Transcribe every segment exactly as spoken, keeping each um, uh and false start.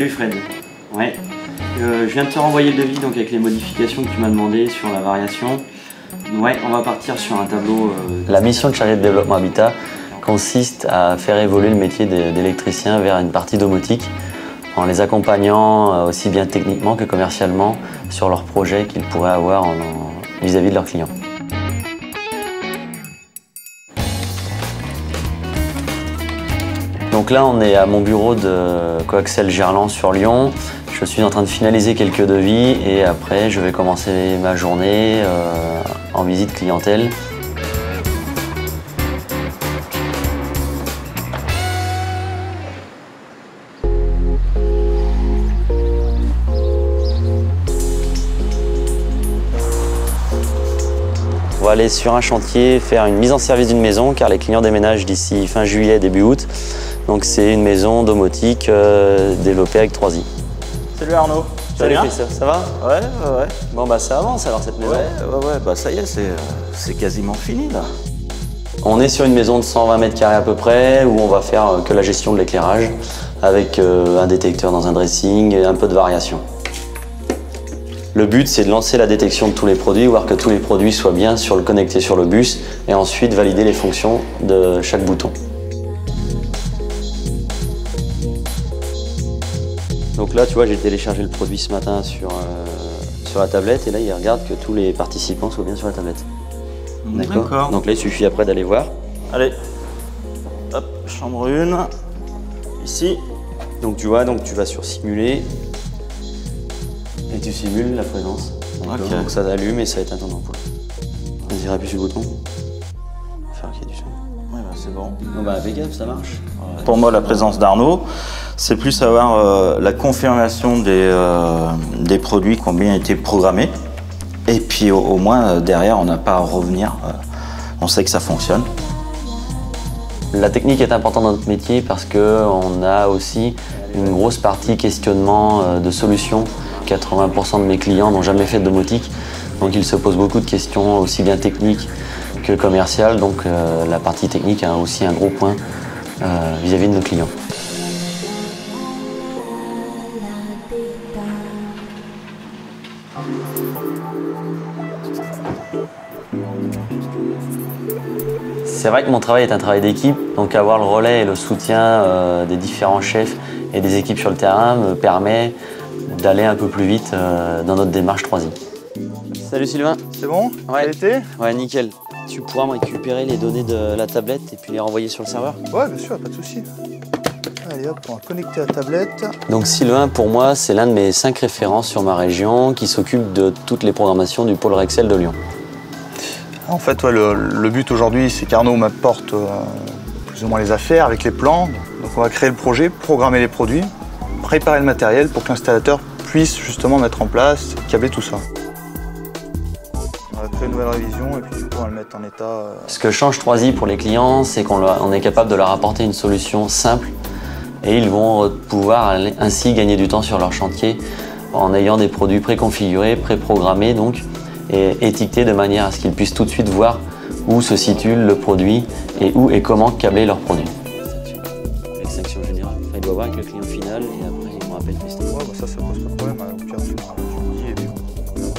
Salut Fred. Ouais. Euh, je viens de te renvoyer le devis donc avec les modifications que tu m'as demandé sur la variation. Ouais, on va partir sur un tableau. Euh... La mission de chargé de développement habitat consiste à faire évoluer le métier d'électricien vers une partie domotique en les accompagnant aussi bien techniquement que commercialement sur leurs projets qu'ils pourraient avoir vis-à-vis de leurs clients. Donc là, on est à mon bureau de Coaxel Gerland sur Lyon. Je suis en train de finaliser quelques devis et après, je vais commencer ma journée euh, en visite clientèle. On va aller sur un chantier faire une mise en service d'une maison car les clients déménagent d'ici fin juillet, début août. Donc c'est une maison domotique euh, développée avec trois i. Salut Arnaud. Salut Christophe, ça va? Ouais, ouais, ouais. Bon bah ça avance alors cette maison. Ouais, ouais, ouais, bah ça y est, c'est euh, quasiment fini là. On est sur une maison de cent vingt mètres carrés à peu près où on va faire euh, que la gestion de l'éclairage avec euh, un détecteur dans un dressing et un peu de variation. Le but, c'est de lancer la détection de tous les produits, voir que tous les produits soient bien sur le, connectés sur le bus et ensuite valider les fonctions de chaque bouton. Donc là, tu vois, j'ai téléchargé le produit ce matin sur, euh, sur la tablette et là, il regarde que tous les participants soient bien sur la tablette. D'accord. Donc là, il suffit après d'aller voir. Allez, hop, chambre une, ici. Donc tu vois, donc tu vas sur simuler. Et tu simules la présence. Okay. Donc ça allume et ça éteint ton ampoule. Vas-y, appuie sur le bouton. Faire qu'il y ait du son. Ouais, bah c'est bon. Bon bah impeccable, ça marche. Ouais. Pour moi, la présence d'Arnaud, c'est plus avoir euh, la confirmation des, euh, des produits qui ont bien été programmés. Et puis au, au moins, euh, derrière, on n'a pas à revenir. Euh, on sait que ça fonctionne. La technique est importante dans notre métier parce qu'on a aussi une grosse partie questionnement euh, de solutions. quatre-vingts pour cent de mes clients n'ont jamais fait de domotique, donc ils se posent beaucoup de questions aussi bien techniques que commerciales, donc euh, la partie technique a aussi un gros point euh, vis-à-vis de nos clients. C'est vrai que mon travail est un travail d'équipe, donc avoir le relais et le soutien euh, des différents chefs et des équipes sur le terrain me permet d'aller un peu plus vite euh, dans notre démarche trois i. Salut Sylvain. C'est bon? Ouais. Ça a été? Ouais, nickel. Tu pourras me récupérer les données de la tablette et puis les renvoyer sur le serveur? Ouais, bien sûr, pas de souci. Allez hop, on va connecter la tablette. Donc Sylvain, pour moi, c'est l'un de mes cinq références sur ma région qui s'occupe de toutes les programmations du pôle Rexel de Lyon. En fait, ouais, le, le but aujourd'hui, c'est qu'Arnaud m'apporte euh, plus ou moins les affaires avec les plans. Donc on va créer le projet, programmer les produits, préparer le matériel pour que l'installateur puisse justement mettre en place, câbler tout ça. On va créer une nouvelle révision et puis du coup on va le mettre en état. Euh... Ce que change trois i pour les clients, c'est qu'on on est capable de leur apporter une solution simple et ils vont pouvoir ainsi gagner du temps sur leur chantier en ayant des produits préconfigurés, préprogrammés donc, et étiquetés de manière à ce qu'ils puissent tout de suite voir où se situe le produit et où et comment câbler leur produit. L'extraction générale, enfin, il doit voir avec le client final et après il me rappelle Christophe. Ouais, bah ça, ça pose pas de problème. Au pire, tu me dis et puis on verra.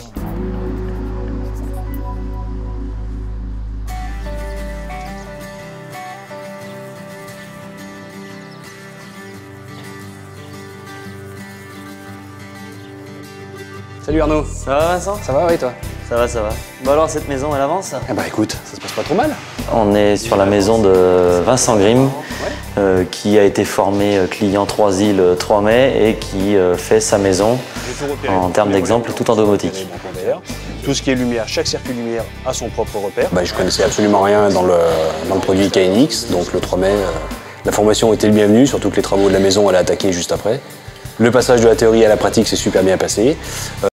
Salut Arnaud. Ça va Vincent? Ça va, oui, toi? Ça va, ça va. Bon alors, cette maison, elle avance? Eh bah écoute, ça se passe pas trop mal. On est sur la maison de Vincent Grimm, euh, qui a été formé client trois i le trois mai et qui euh, fait sa maison, en termes d'exemple, tout en domotique. Tout ce qui est lumière, chaque circuit lumière a son propre repère. Bah, je connaissais absolument rien dans le, dans le produit K N X, donc le trois mai, euh, la formation était le bienvenu, surtout que les travaux de la maison allaient attaquer juste après. Le passage de la théorie à la pratique s'est super bien passé.